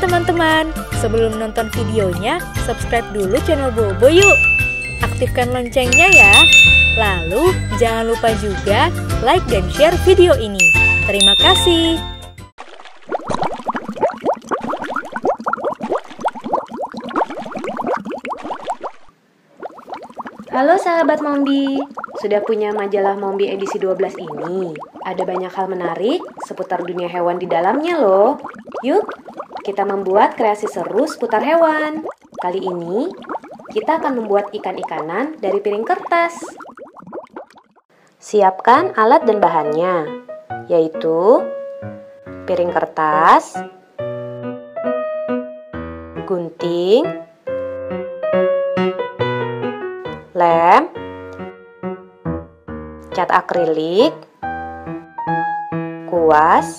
teman-teman, sebelum nonton videonya, subscribe dulu channel Bobo yuk. Aktifkan loncengnya ya. Lalu, jangan lupa juga like dan share video ini. Terima kasih. Halo sahabat Mombi, sudah punya majalah Mombi edisi 12 ini? Ada banyak hal menarik seputar dunia hewan di dalamnya loh. Yuk, kita membuat kreasi seru seputar hewan. Kali ini, kita akan membuat ikan-ikanan dari piring kertas. Siapkan alat dan bahannya, yaitu piring kertas, gunting, lem, cat akrilik, kuas,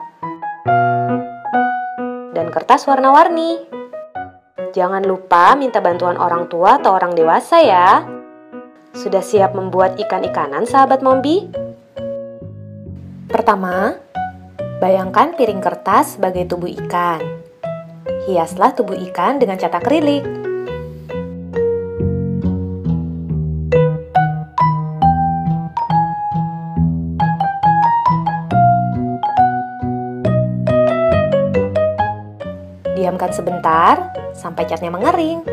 dan kertas warna-warni. Jangan lupa minta bantuan orang tua atau orang dewasa ya. Sudah siap membuat ikan-ikanan sahabat Mombi? Pertama, bayangkan piring kertas sebagai tubuh ikan. Hiaslah tubuh ikan dengan cat akrilik. Diamkan sebentar sampai catnya mengering.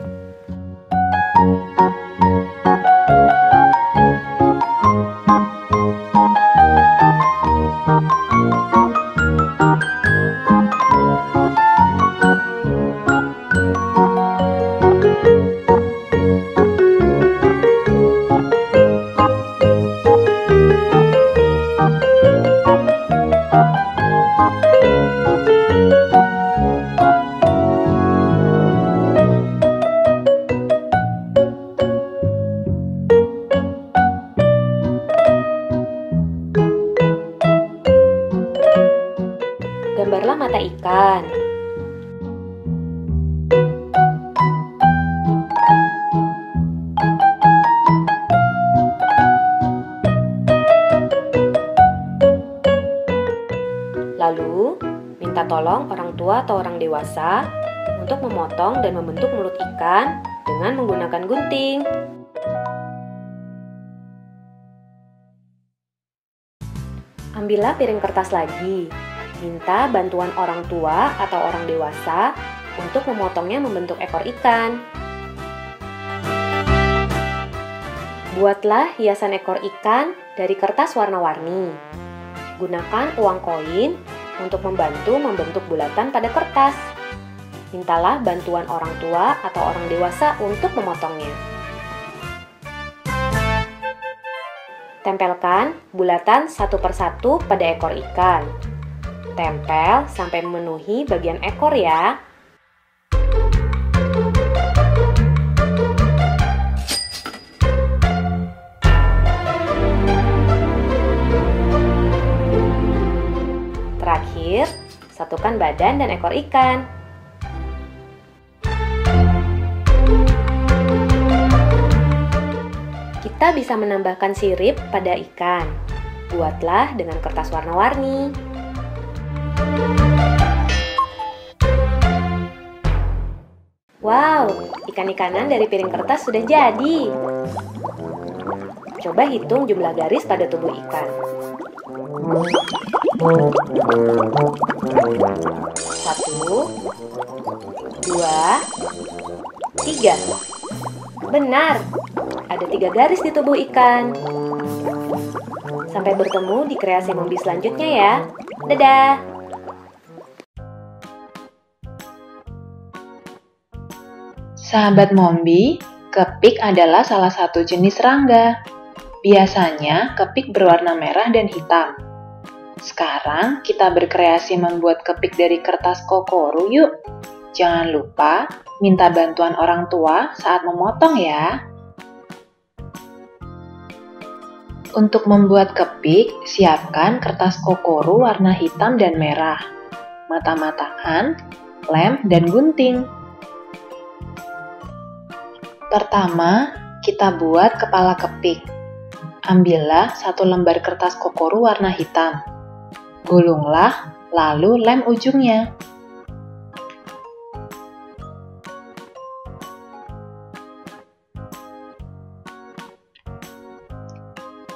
Gambarlah mata ikan. Lalu, minta tolong orang tua atau orang dewasa untuk memotong dan membentuk mulut ikan dengan menggunakan gunting. Ambillah piring kertas lagi. Minta bantuan orang tua atau orang dewasa untuk memotongnya membentuk ekor ikan. Buatlah hiasan ekor ikan dari kertas warna-warni. Gunakan uang koin untuk membantu membentuk bulatan pada kertas. Mintalah bantuan orang tua atau orang dewasa untuk memotongnya. Tempelkan bulatan satu persatu pada ekor ikan. Tempel sampai memenuhi bagian ekor ya. Terakhir, satukan badan dan ekor ikan. Kita bisa menambahkan sirip pada ikan. Buatlah dengan kertas warna-warni. Wow, ikan-ikanan dari piring kertas sudah jadi. Coba hitung jumlah garis pada tubuh ikan. 1, 2, 3. Benar, ada 3 garis di tubuh ikan. Sampai bertemu di kreasi Mombi selanjutnya ya. Dadah! Sahabat Mombi, kepik adalah salah satu jenis serangga. Biasanya kepik berwarna merah dan hitam. Sekarang kita berkreasi membuat kepik dari kertas kokoro yuk. Jangan lupa minta bantuan orang tua saat memotong ya. Untuk membuat kepik, siapkan kertas kokoro warna hitam dan merah, mata-mataan, lem, dan gunting. Pertama, kita buat kepala kepik. Ambillah 1 lembar kertas kokoro warna hitam. Gulunglah, lalu lem ujungnya.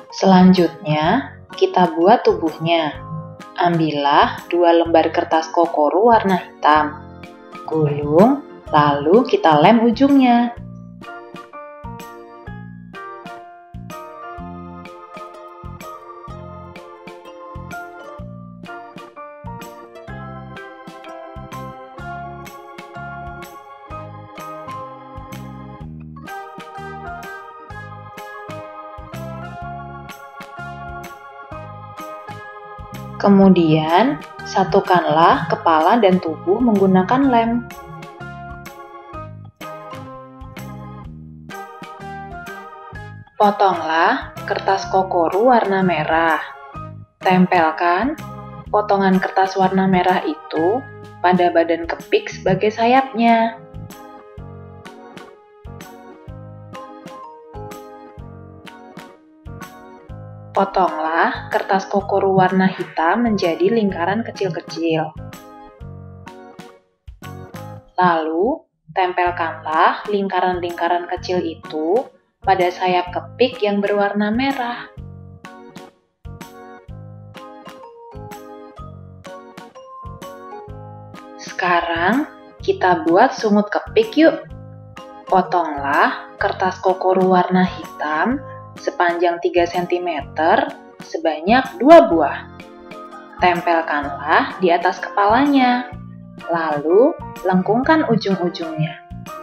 Selanjutnya, kita buat tubuhnya. Ambillah 2 lembar kertas kokoro warna hitam. Gulung, lalu kita lem ujungnya. Kemudian, satukanlah kepala dan tubuh menggunakan lem. Potonglah kertas kokoro warna merah. Tempelkan potongan kertas warna merah itu pada badan kepik sebagai sayapnya. Potonglah kertas kokoro warna hitam menjadi lingkaran kecil-kecil. Lalu, tempelkanlah lingkaran-lingkaran kecil itu pada sayap kepik yang berwarna merah. Sekarang, kita buat sungut kepik yuk. Potonglah kertas kokoro warna hitam sepanjang 3 cm sebanyak 2 buah. Tempelkanlah di atas kepalanya, lalu lengkungkan ujung-ujungnya.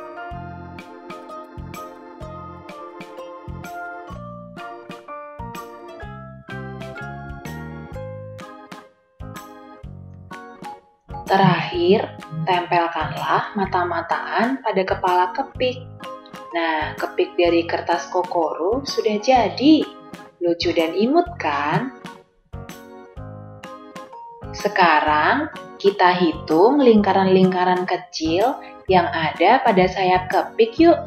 Terakhir, tempelkanlah mata-mataan pada kepala kepik. Nah, kepik dari kertas kokoro sudah jadi. Lucu dan imut kan? Sekarang, kita hitung lingkaran-lingkaran kecil yang ada pada sayap kepik yuk.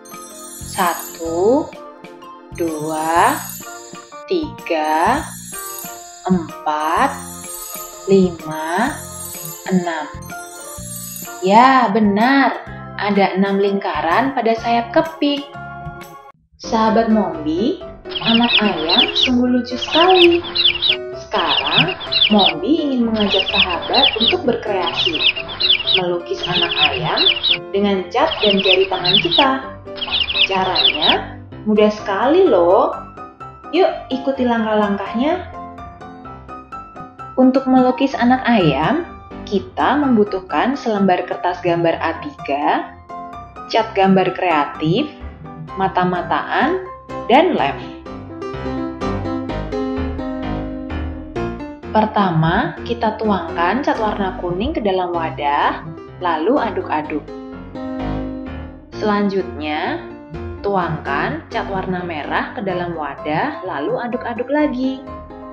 1, 2, 3, 4, 5, 6. Ya, benar. Ada 6 lingkaran pada sayap kepik. Sahabat Mombi, anak ayam sungguh lucu sekali. Sekarang, Mombi ingin mengajak sahabat untuk berkreasi. Melukis anak ayam dengan cat dan jari tangan kita. Caranya mudah sekali loh. Yuk, ikuti langkah-langkahnya. Untuk melukis anak ayam, kita membutuhkan selembar kertas gambar A3, cat gambar kreatif, mata-mataan, dan lem. Pertama, kita tuangkan cat warna kuning ke dalam wadah, lalu aduk-aduk. Selanjutnya, tuangkan cat warna merah ke dalam wadah, lalu aduk-aduk lagi.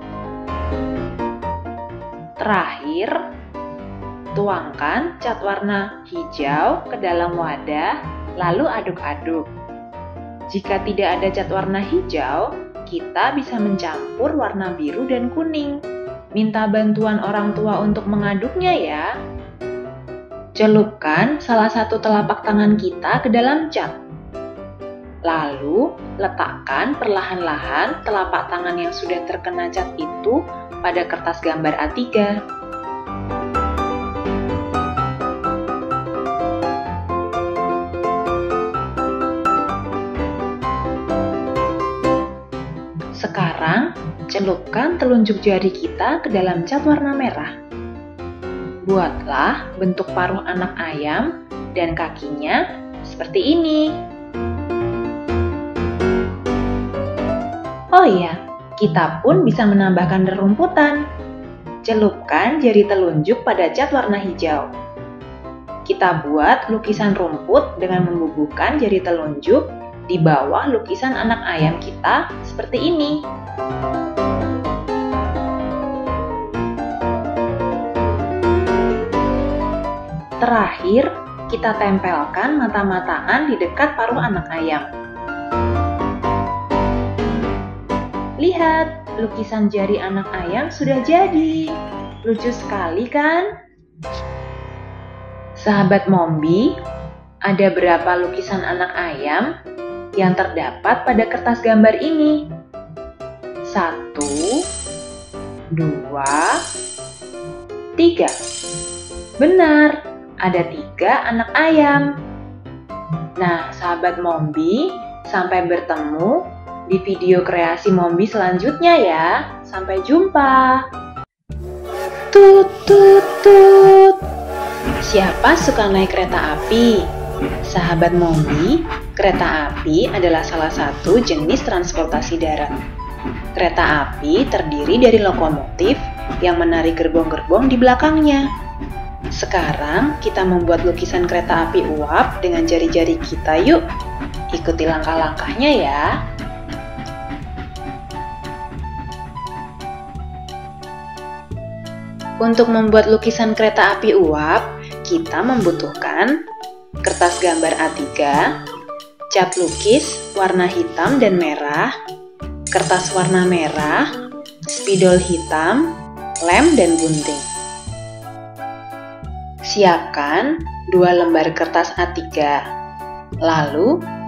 Terakhir, tuangkan cat warna hijau ke dalam wadah, lalu aduk-aduk. Jika tidak ada cat warna hijau, kita bisa mencampur warna biru dan kuning. Minta bantuan orang tua untuk mengaduknya ya. Celupkan salah satu telapak tangan kita ke dalam cat. Lalu, letakkan perlahan-lahan telapak tangan yang sudah terkena cat itu pada kertas gambar A3. Sekarang, celupkan telunjuk jari kita ke dalam cat warna merah. Buatlah bentuk paruh anak ayam dan kakinya seperti ini. Oh iya, kita pun bisa menambahkan rerumputan. Celupkan jari telunjuk pada cat warna hijau. Kita buat lukisan rumput dengan membubuhkan jari telunjuk di bawah lukisan anak ayam kita seperti ini. Terakhir, kita tempelkan mata-mataan di dekat paruh anak ayam. Lihat, lukisan jari anak ayam sudah jadi. Lucu sekali kan? Sahabat Mombi, ada berapa lukisan anak ayam yang terdapat pada kertas gambar ini? 1, 2, 3. Benar, ada 3 anak ayam. Nah, sahabat Mombi, sampai bertemu di video kreasi Mombi selanjutnya ya. Sampai jumpa. Tut tut tut. Siapa suka naik kereta api? Sahabat Mombi, kereta api adalah salah satu jenis transportasi darat. Kereta api terdiri dari lokomotif yang menarik gerbong-gerbong di belakangnya. Sekarang kita membuat lukisan kereta api uap dengan jari-jari kita yuk. Ikuti langkah-langkahnya ya. Untuk membuat lukisan kereta api uap, kita membutuhkan kertas gambar A3, cat lukis warna hitam dan merah, kertas warna merah, spidol hitam, lem dan gunting. Siapkan 2 lembar kertas A3. Lalu,